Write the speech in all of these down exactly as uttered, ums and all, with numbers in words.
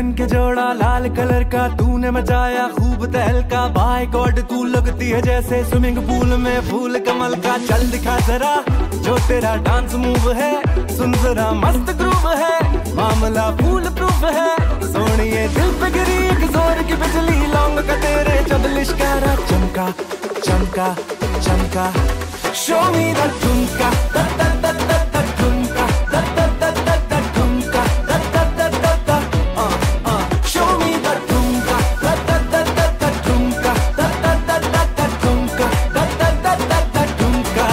पहन के जोड़ा लाल कलर का तूने मचाया खूब तहलका। बाय गॉड तू लगती है जैसे स्विमिंग पूल में फूल कमल का। चल दिखा जरा जो तेरा डांस मूव है, सुन जरा मस्त ग्रूव है, मामला फूल प्रूफ है। सोनिए दिल पे गिरी एक जोर की बिजली, लौंग का तेरे जब लिश्कारा चमका चमका चमका। Show me the thumka the the the the the thumka the the the the the thumka the the the the the अ अ। Show me the thumka the the the the the thumka the the the the the thumka the the the the the thumka.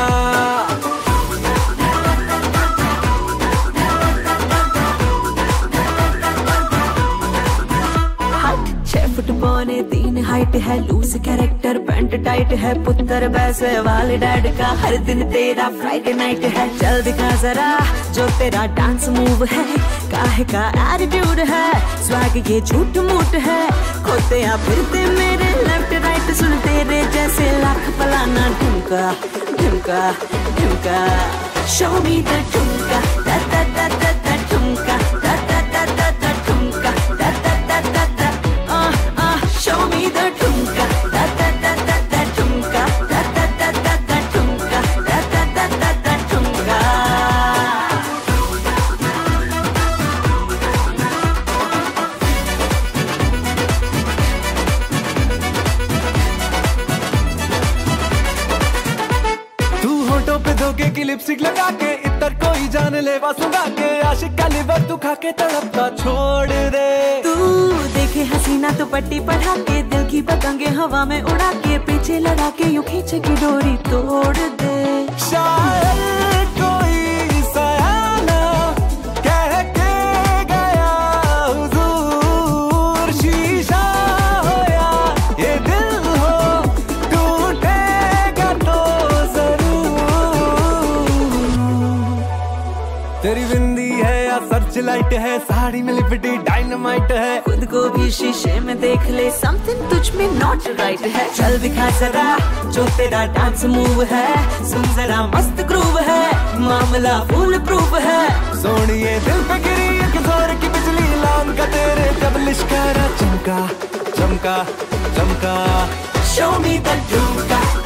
छह foot पौने तीन height है, loose character pant tight है, पुत्र वैसे वाले डैड का। हर दिन तेरा फ्राइडे नाइट है, चल दिखा जरा जो तेरा डांस मूव है, काहे का एटीट्यूड है, स्वैग ये झूठ मूठ है। खोते या फिरते मेरे लेफ्ट राइट, सुन तेरे जैसे लाख पलाना ढुमका ढुमका ढुमका। Show me the thumka the the the the the thumka the the the the the thumka the the the the the अ अ। Show me the thumka the the the the the thumka the the the the the thumka the the the the the thumka. तू होठों पे धोखे की lipstick लगा के, इतर कोई जान ले सुगा के, आशिक का लिवर तू खा के तड़पता छोड़ दे। तू देखे हसीना तो पट्टी पढ़ा के, दिल की पतंगे हवा में उड़ा के, पीछे लगा के यूं खींचे की डोरी तोड़ दे। शायर कोई सयाना कह के गया हुजूर, शीशा हो या ये दिल हो टूटेगा तो जरूर। तेरी बिंदी है या सर्च लाइट है, साड़ी में लिपटी डायनामाइट है। खुद को भी शीशे में देख ले, समथिंग तुझ में नॉट राइट है। चल दिखा जरा जो तेरा डांस मूव है, सुन जरा मस्त ग्रूव है, मामला फुल प्रूफ है। सोनिए दिल पे गिरी एक जोर की बिजली, लौंग का तेरे जब लिश्कारा चमका चमका चमका। शो मी द ठुमका